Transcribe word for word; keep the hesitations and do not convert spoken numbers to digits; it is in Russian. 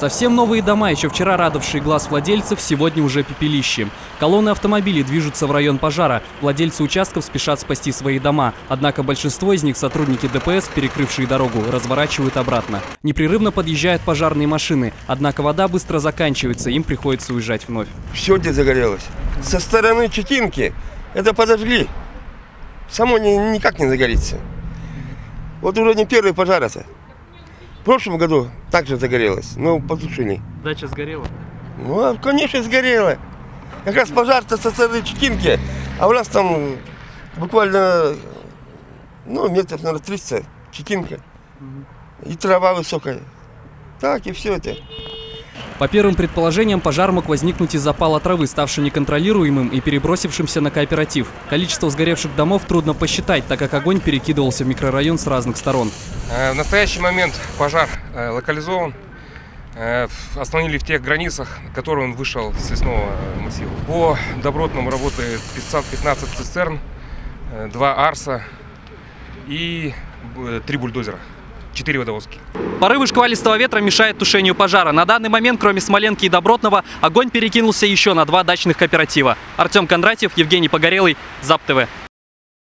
Совсем новые дома, еще вчера радовавшие глаз владельцев, сегодня уже пепелище. Колонны автомобилей движутся в район пожара. Владельцы участков спешат спасти свои дома. Однако большинство из них сотрудники ДПС, перекрывшие дорогу, разворачивают обратно. Непрерывно подъезжают пожарные машины. Однако вода быстро заканчивается, им приходится уезжать вновь. Все где загорелось. Со стороны Читинки это подожгли. Само не, никак не загорится. Вот уже не первый пожар это. В прошлом году также загорелось, но потушили. Дача сгорела? Ну, конечно, сгорела. Как раз пожар-то со стороны Читинки, а у нас там буквально, ну, метров, наверное, триста Читинка. И трава высокая. Так, и все это. По первым предположениям, пожар мог возникнуть из запала травы, ставший неконтролируемым и перебросившимся на кооператив. Количество сгоревших домов трудно посчитать, так как огонь перекидывался в микрорайон с разных сторон. В настоящий момент пожар локализован. Остановили в тех границах, на которые он вышел с лесного массива. По Добротному работает пятьсот пятнадцать цистерн, два арса и три бульдозера. Четыре водовозки. Порывы шквалистого ветра мешают тушению пожара. На данный момент, кроме Смоленки и Добротного, огонь перекинулся еще на два дачных кооператива. Артем Кондратьев, Евгений Погорелый, ЗАП-ТВ.